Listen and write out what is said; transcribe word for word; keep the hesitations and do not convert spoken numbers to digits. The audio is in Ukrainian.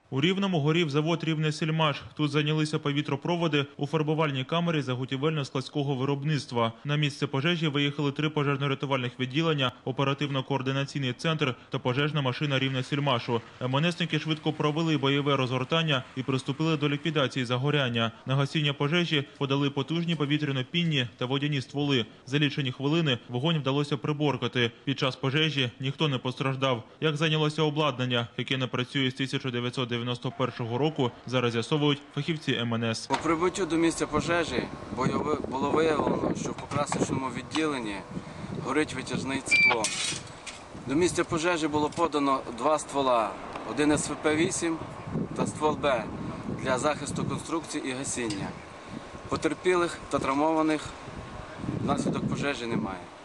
У Рівному горів завод «Рівнесільмаш». Тут зайнялися повітропроводи у фарбувальній камері заготівельно-складського виробництва. На місце пожежі виїхали три пожежно-рятувальних відділення, оперативно-координаційний центр та пожежна машина «Рівнесільмашу». МНСники швидко провели бойове розгортання і приступили до ліквідації загоряння. На гасіння пожежі подали потужні повітряно-пінні та водяні стволи. За лічені хвилини вогонь вдалося приборкати. Під час пожежі ніхто не постраждав. Як зайнялося обладнання, яке не працює з тисяча дев'ятсот дев'яносто першого року, зараз з'ясовують фахівці ем ен ес. По прибуттю до місця пожежі було виявлено, що в покрасочному відділенні горить витяжний циклон. До місця пожежі було подано два ствола, один ес ве пе вісім та ствол Б для захисту конструкцій і гасіння. Потерпілих та травмованих внаслідок пожежі немає.